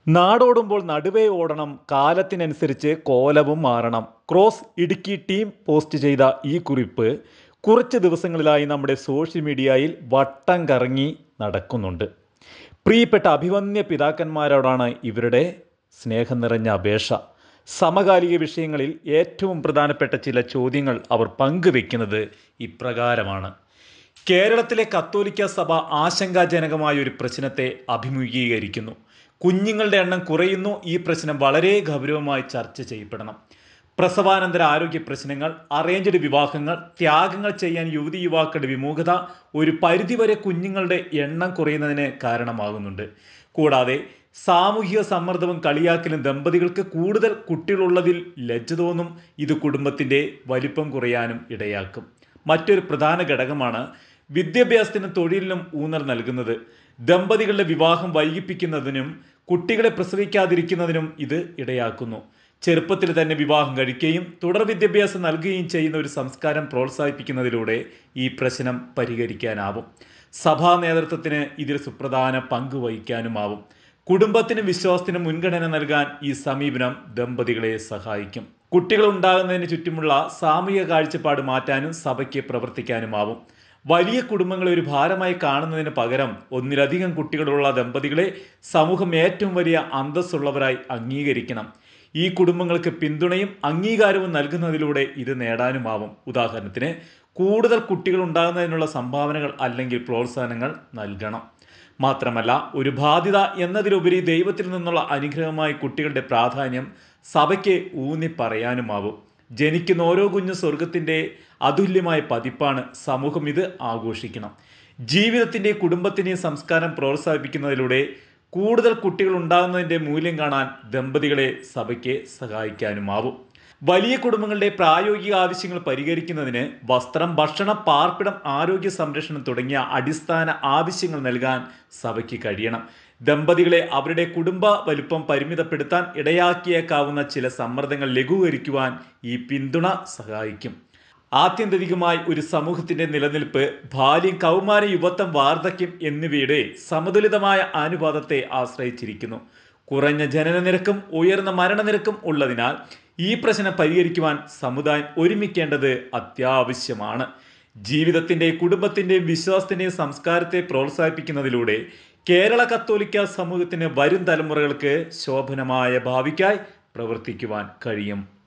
നാടോടുമ്പോൾ നടുവേ ഓടണം, കാലത്തിനനുസരിച്ച് കോലവും മാറണം. ക്രോസ് ഇടുക്കി ടീം പോസ്റ്റ് ചെയ്ത ഈ കുറിപ്പ് കുറച്ച് ദിവസങ്ങളിലായി നമ്മുടെ സോഷ്യൽ മീഡിയയിൽ വട്ടം കറങ്ങി നടക്കുന്നുണ്ട്. പ്രിയപ്പെട്ട അഭിവന്യ പിതാക്കന്മാരോടാണ് ഇവരുടെ സ്നേഹം നിറഞ്ഞ അപേക്ഷ. സമകാലിക വിഷയങ്ങളിൽ ഏറ്റവും പ്രധാനപ്പെട്ട ചില ചോദ്യങ്ങൾ അവർ പങ്കുവെക്കുന്നത് ഇപ്രകാരമാണ്. കേരളത്തിലെ കത്തോലിക്ക സഭ ആശങ്കാജനകമായ ഒരു പ്രശ്നത്തെ അഭിമുഖീകരിക്കുന്നു. കുഞ്ഞുങ്ങളുടെ എണ്ണം കുറയുന്നു. ഈ പ്രശ്നം വളരെ ഗൗരവമായി ചർച്ച ചെയ്യപ്പെടണം. പ്രസവാനന്തര ആരോഗ്യ പ്രശ്നങ്ങൾ, അറേഞ്ച്ഡ് വിവാഹങ്ങൾ, ത്യാഗങ്ങൾ ചെയ്യാൻ യുവതി യുവാക്കളുടെ വിമുഖത ഒരു പരിധിവരെ കുഞ്ഞുങ്ങളുടെ എണ്ണം കുറയുന്നതിന് കാരണമാകുന്നുണ്ട്. കൂടാതെ സാമൂഹിക സമ്മർദ്ദവും കളിയാക്കലും ദമ്പതികൾക്ക് കൂടുതൽ കുട്ടികളുള്ളതിൽ ലജ്ജ തോന്നും. ഇത് കുടുംബത്തിൻ്റെ വലിപ്പം കുറയാനും ഇടയാക്കും. മറ്റൊരു പ്രധാന ഘടകമാണ് വിദ്യാഭ്യാസത്തിനും തൊഴിലിനും ഊന്നൽ നൽകുന്നത്. ദമ്പതികളുടെ വിവാഹം വൈകിപ്പിക്കുന്നതിനും കുട്ടികളെ പ്രസവിക്കാതിരിക്കുന്നതിനും ഇത് ഇടയാക്കുന്നു. ചെറുപ്പത്തിൽ തന്നെ വിവാഹം കഴിക്കുകയും തുടർ വിദ്യാഭ്യാസം നൽകുകയും ചെയ്യുന്ന ഒരു സംസ്കാരം പ്രോത്സാഹിപ്പിക്കുന്നതിലൂടെ ഈ പ്രശ്നം പരിഹരിക്കാനാവും. സഭാ നേതൃത്വത്തിന് ഇതിൽ സുപ്രധാന പങ്ക് വഹിക്കാനുമാവും. കുടുംബത്തിനും വിശ്വാസത്തിനും മുൻഗണന നൽകാൻ ഈ സമീപനം ദമ്പതികളെ സഹായിക്കും. കുട്ടികൾ ഉണ്ടാകുന്നതിന് ചുറ്റുമുള്ള സാമൂഹിക കാഴ്ചപ്പാട് മാറ്റാനും സഭയ്ക്ക് പ്രവർത്തിക്കാനുമാവും. വലിയ കുടുംബങ്ങളെ ഒരു ഭാരമായി കാണുന്നതിന് പകരം ഒന്നിലധികം കുട്ടികളുള്ള ദമ്പതികളെ സമൂഹം ഏറ്റവും വലിയ അന്തസ്സുള്ളവരായി അംഗീകരിക്കണം. ഈ കുടുംബങ്ങൾക്ക് പിന്തുണയും അംഗീകാരവും നൽകുന്നതിലൂടെ ഇത് നേടാനുമാവും. ഉദാഹരണത്തിന്, കൂടുതൽ കുട്ടികൾ ഉണ്ടാകുന്നതിനുള്ള സംഭാവനകൾ അല്ലെങ്കിൽ പ്രോത്സാഹനങ്ങൾ നൽകണം. മാത്രമല്ല, ഒരു ബാധ്യത എന്നതിലുപരി ദൈവത്തിൽ നിന്നുള്ള അനുഗ്രഹമായി കുട്ടികളുടെ പ്രാധാന്യം സഭയ്ക്ക് ഊന്നി പറയാനുമാവും. ജനിക്കുന്ന ഓരോ കുഞ്ഞും സ്വർഗത്തിൻ്റെ അതുല്യമായ പതിപ്പാണ്. സമൂഹം ഇത് ആഘോഷിക്കണം. ജീവിതത്തിൻ്റെയും കുടുംബത്തിൻ്റെയും സംസ്കാരം പ്രോത്സാഹിപ്പിക്കുന്നതിലൂടെ കൂടുതൽ കുട്ടികൾ ഉണ്ടാകുന്നതിൻ്റെ മൂല്യം കാണാൻ ദമ്പതികളെ സഭയ്ക്ക് സഹായിക്കാനുമാവും. വലിയ കുടുംബങ്ങളുടെ പ്രായോഗിക ആവശ്യങ്ങൾ പരിഹരിക്കുന്നതിന് വസ്ത്രം, ഭക്ഷണം, പാർപ്പിടം, ആരോഗ്യ സംരക്ഷണം തുടങ്ങിയ അടിസ്ഥാന ആവശ്യങ്ങൾ നൽകാൻ സഭയ്ക്ക് കഴിയണം. ദമ്പതികളെ അവരുടെ കുടുംബ വലുപ്പം പരിമിതപ്പെടുത്താൻ ഇടയാക്കിയേക്കാവുന്ന ചില സമ്മർദ്ദങ്ങൾ ലഘൂകരിക്കുവാൻ ഈ പിന്തുണ സഹായിക്കും. ആത്യന്തികമായി ഒരു സമൂഹത്തിൻ്റെ നിലനിൽപ്പ് ബാല്യം, കൗമാരം, യുവത്വം, വാർദ്ധക്യം എന്നിവയുടെ സമതുലിതമായ അനുപാതത്തെ ആശ്രയിച്ചിരിക്കുന്നു. കുറഞ്ഞ ജനനനിരക്കും ഉയർന്ന മരണനിരക്കും ഉള്ളതിനാൽ ഈ പ്രശ്നം പരിഹരിക്കുവാൻ സമുദായം ഒരുമിക്കേണ്ടത് അത്യാവശ്യമാണ്. ജീവിതത്തിൻ്റെയും കുടുംബത്തിൻ്റെയും വിശ്വാസത്തിൻ്റെയും സംസ്കാരത്തെ പ്രോത്സാഹിപ്പിക്കുന്നതിലൂടെ കേരള കത്തോലിക്ക സമൂഹത്തിന് വരും തലമുറകൾക്ക് ശോഭനമായ ഭാവിക്കായി പ്രവർത്തിക്കുവാൻ കഴിയും.